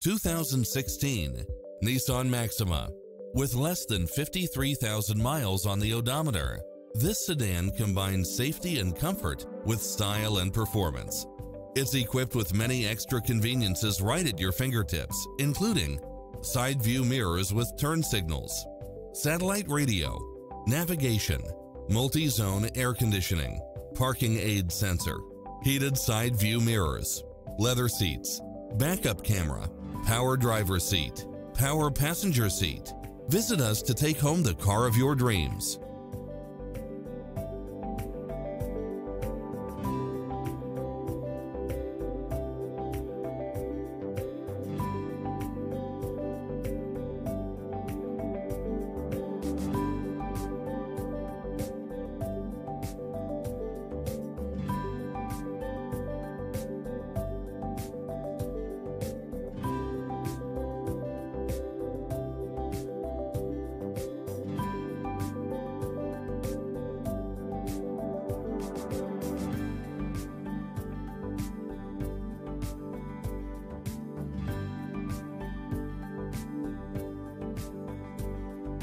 2016 Nissan Maxima. With less than 53,000 miles on the odometer, this sedan combines safety and comfort with style and performance. It's equipped with many extra conveniences right at your fingertips, including side view mirrors with turn signals, satellite radio, navigation, multi-zone air conditioning, parking aid sensor, heated side view mirrors, leather seats, backup camera, power driver seat, power passenger seat. Visit us to take home the car of your dreams.